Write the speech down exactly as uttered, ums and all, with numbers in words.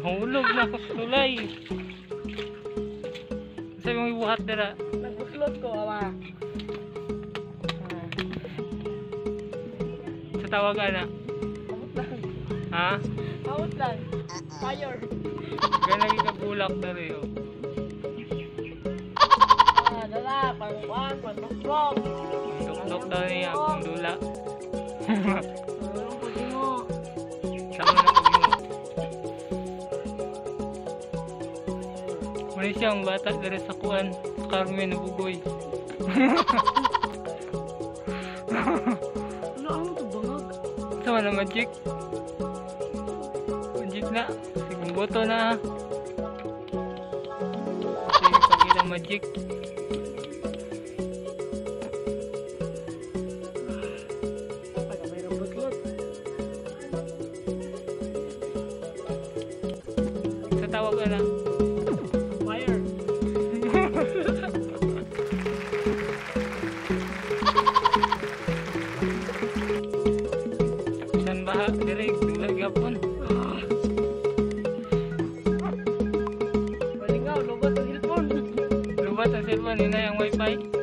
Nahulog na ako sa tulay. Sabi mong ibuhat dira. Nagbuslot ko, ama. Sa tawagan na. Amot lang. Ha? Amot lang. Fire. Kaya nagkikabulak na rin oh. Ah, dala. Pangkuan, pangtuklok. Tuklok daw niya akong dula. Anong puti mo? Sama na pag mo. Muna siyang bata dari sa kuan. Carmen na bugoy. Ano ang ito bangag? Sama na magic. Magic na. Sigong boto na. Sige pagkita magic. Pagka mayroong buslot. Sa tawag ka na. Fire. San baha direk dulag gapon. Palingaw, lubat ang cellphone. Lubat ang cellphone, yun na yung wifi.